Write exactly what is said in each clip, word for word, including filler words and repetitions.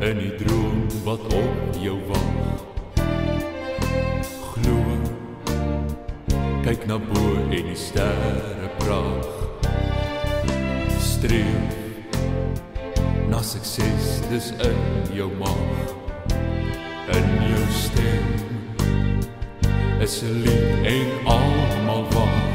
in die droom wat op jou wag. Glo, kyk na bo en die sterre pragt. Streef na sukses, dis in jou mag. In jou stem is 'n lied en almal wag.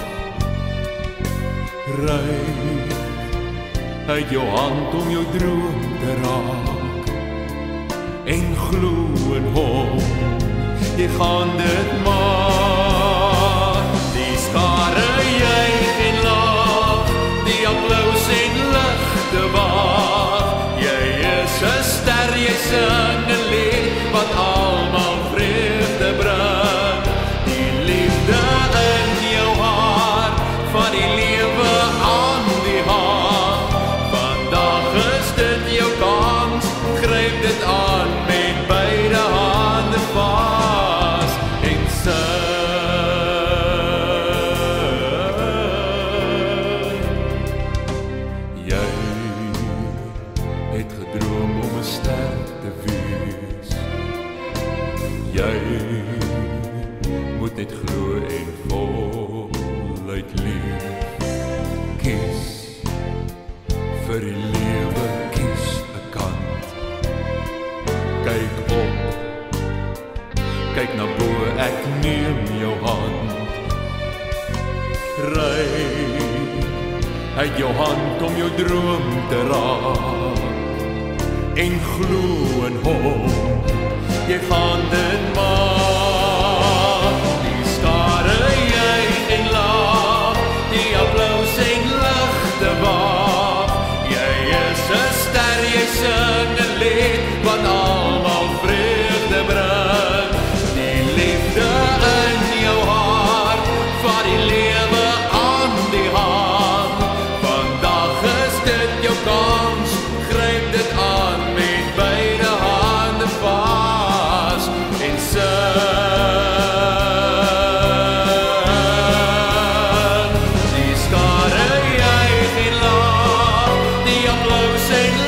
Ryk uit jou hand om jou droom te raak. En glo in hom, jy gaan dit maak. Die skare juig en lag, die applaus en ligte wag. Jy is 'n ster, jy sing 'n lied wat almal vreugde bring. Die liefde in jou hart, van die lewe aan die hand. Vandag is dit jou kans, gryp dit aan met beide hande vas en sing. Jy het gedroom om 'n ster te wees. Jy moet net glo en voluit lief. Kies vir die lewe, kies 'n kant. Kyk op, kyk na bo, ek neem jou hand. Ry uit jou hand om jou droom te raak. En glo in hom, jy gaan dit maak. Die skare juig en lag, die applaus en ligte wag. Jy is 'n ster, jy sing 'n lied wat almal vreugde bring. Die liefde in jou hart, van die lewe aan die hand. Vandag is dit jou kans, gryp dit aan met beide hande vas en sing. Die skare juig en lag, die applaus en